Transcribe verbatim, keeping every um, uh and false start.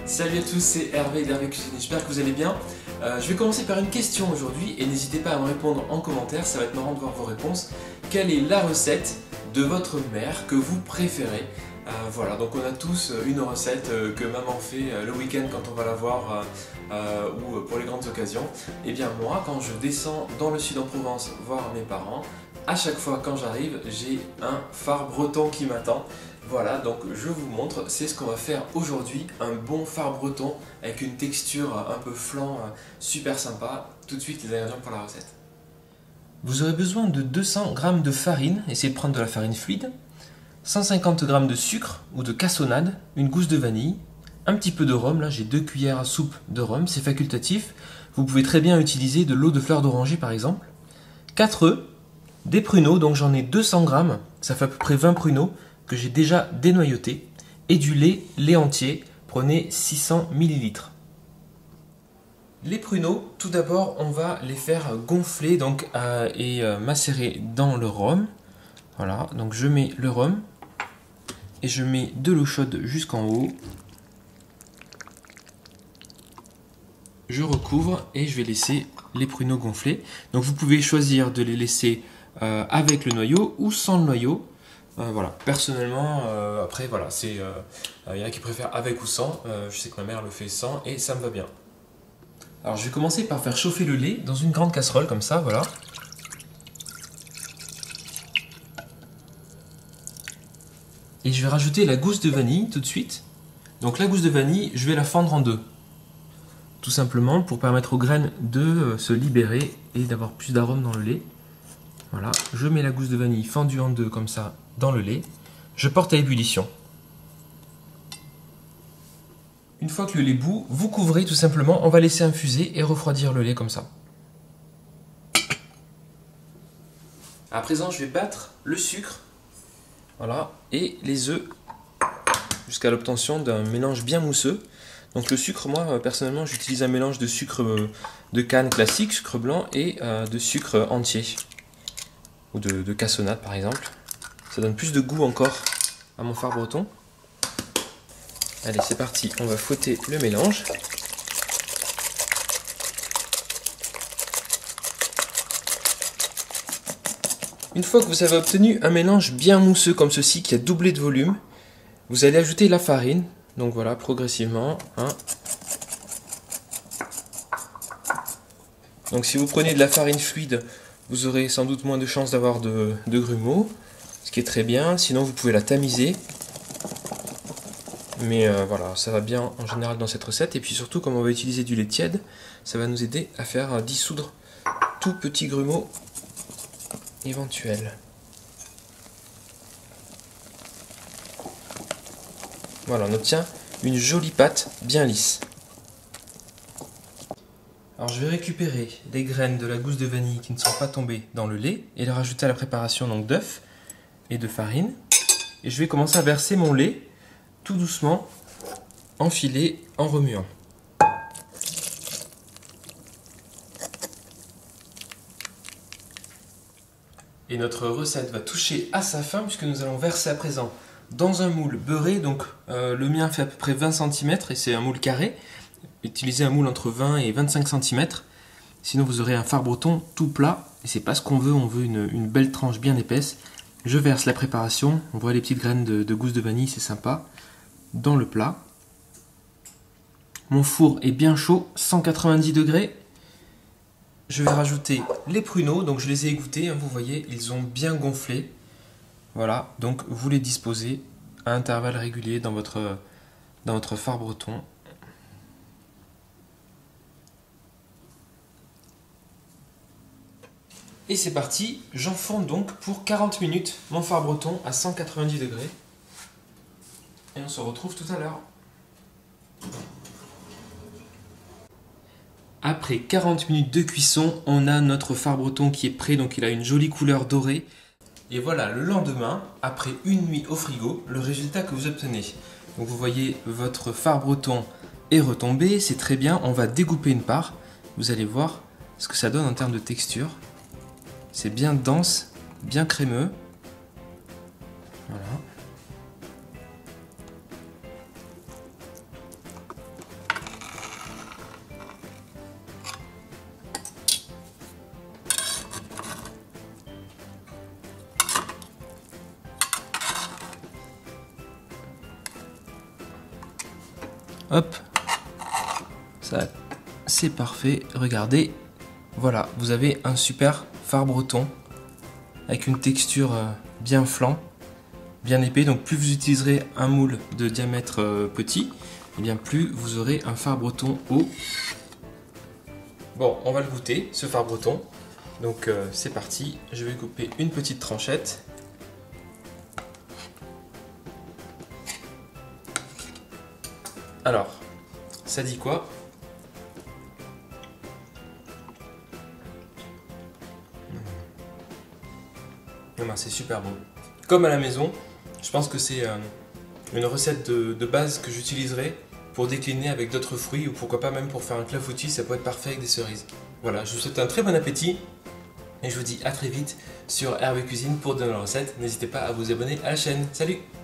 Salut à tous, c'est Hervé d'Hervé Cuisine, j'espère que vous allez bien. Euh, je vais commencer par une question aujourd'hui et n'hésitez pas à me répondre en commentaire, ça va être marrant de voir vos réponses. Quelle est la recette de votre mère que vous préférez? euh, Voilà, donc on a tous une recette euh, que maman fait euh, le week-end quand on va la voir euh, euh, ou pour les grandes occasions. Et bien moi, quand je descends dans le sud en Provence voir mes parents, à chaque fois quand j'arrive, j'ai un phare breton qui m'attend. Voilà, donc je vous montre, c'est ce qu'on va faire aujourd'hui, un bon phare breton avec une texture un peu flan, super sympa. Tout de suite les ingrédients pour la recette. Vous aurez besoin de deux cents grammes de farine, essayez de prendre de la farine fluide, cent cinquante grammes de sucre ou de cassonade, une gousse de vanille, un petit peu de rhum, là j'ai deux cuillères à soupe de rhum, c'est facultatif. Vous pouvez très bien utiliser de l'eau de fleur d'oranger par exemple, quatre œufs, des pruneaux, donc j'en ai deux cents grammes, ça fait à peu près vingt pruneaux, que j'ai déjà dénoyauté, et du lait, lait entier, prenez six cents millilitres. Les pruneaux, tout d'abord, on va les faire gonfler donc, euh, et euh, macérer dans le rhum. Voilà, donc je mets le rhum, et je mets de l'eau chaude jusqu'en haut. Je recouvre et je vais laisser les pruneaux gonfler. Donc vous pouvez choisir de les laisser euh, avec le noyau ou sans le noyau. Euh, voilà, personnellement, euh, après voilà, c'est, euh, il y en a qui préfèrent avec ou sans, euh, je sais que ma mère le fait sans et ça me va bien. Alors je vais commencer par faire chauffer le lait dans une grande casserole comme ça, voilà. Et je vais rajouter la gousse de vanille tout de suite. Donc la gousse de vanille, je vais la fendre en deux. Tout simplement pour permettre aux graines de se libérer et d'avoir plus d'arôme dans le lait. Voilà, je mets la gousse de vanille fendue en deux comme ça dans le lait. Je porte à ébullition. Une fois que le lait bout, vous couvrez tout simplement. On va laisser infuser et refroidir le lait comme ça. À présent, je vais battre le sucre, voilà, et les œufs jusqu'à l'obtention d'un mélange bien mousseux. Donc le sucre, moi personnellement, j'utilise un mélange de sucre de canne classique, sucre blanc, et euh, de sucre entier ou de, de cassonade par exemple. Ça donne plus de goût encore à mon phare breton. Allez, c'est parti, on va fouetter le mélange. Une fois que vous avez obtenu un mélange bien mousseux comme ceci, qui a doublé de volume, vous allez ajouter la farine. Donc voilà, progressivement. Hein. Donc si vous prenez de la farine fluide, vous aurez sans doute moins de chances d'avoir de, de grumeaux, ce qui est très bien. Sinon, vous pouvez la tamiser. Mais euh, voilà, ça va bien en général dans cette recette. Et puis surtout, comme on va utiliser du lait tiède, ça va nous aider à faire euh, dissoudre tout petit grumeau éventuel. Voilà, on obtient une jolie pâte bien lisse. Alors je vais récupérer les graines de la gousse de vanille qui ne sont pas tombées dans le lait et les rajouter à la préparation donc d'œufs et de farine. Et je vais commencer à verser mon lait tout doucement, enfilé en remuant. Et notre recette va toucher à sa fin puisque nous allons verser à présent dans un moule beurré. Donc euh, le mien fait à peu près vingt centimètres et c'est un moule carré. Utilisez un moule entre vingt et vingt-cinq centimètres. Sinon vous aurez un phare breton tout plat. Et c'est pas ce qu'on veut, on veut une, une belle tranche bien épaisse. Je verse la préparation. On voit les petites graines de, de gousse de vanille, c'est sympa. Dans le plat. Mon four est bien chaud, cent quatre-vingt-dix degrés. Je vais rajouter les pruneaux, donc je les ai égouttés, hein, vous voyez, ils ont bien gonflé. Voilà, donc vous les disposez à intervalles réguliers dans votre, dans votre phare breton. Et c'est parti, j'enfourne donc pour quarante minutes mon phare breton à cent quatre-vingt-dix degrés. Et on se retrouve tout à l'heure. Après quarante minutes de cuisson, on a notre phare breton qui est prêt, donc il a une jolie couleur dorée. Et voilà, le lendemain, après une nuit au frigo, le résultat que vous obtenez. Donc vous voyez, votre phare breton est retombé, c'est très bien. On va découper une part. Vous allez voir ce que ça donne en termes de texture. C'est bien dense, bien crémeux. Voilà. Hop, ça c'est parfait, regardez. Voilà, vous avez un super phare breton avec une texture bien flan, bien épais. Donc plus vous utiliserez un moule de diamètre petit, et bien plus vous aurez un phare breton haut. Bon, on va le goûter, ce phare breton. Donc euh, c'est parti, je vais couper une petite tranchette. Alors, ça dit quoi? mmh. C'est super bon. Comme à la maison, je pense que c'est euh, une recette de, de base que j'utiliserai pour décliner avec d'autres fruits ou pourquoi pas même pour faire un clafoutis, ça peut être parfait avec des cerises. Voilà, je vous souhaite un très bon appétit et je vous dis à très vite sur Hervé Cuisine pour de nouvelles recettes. N'hésitez pas à vous abonner à la chaîne. Salut!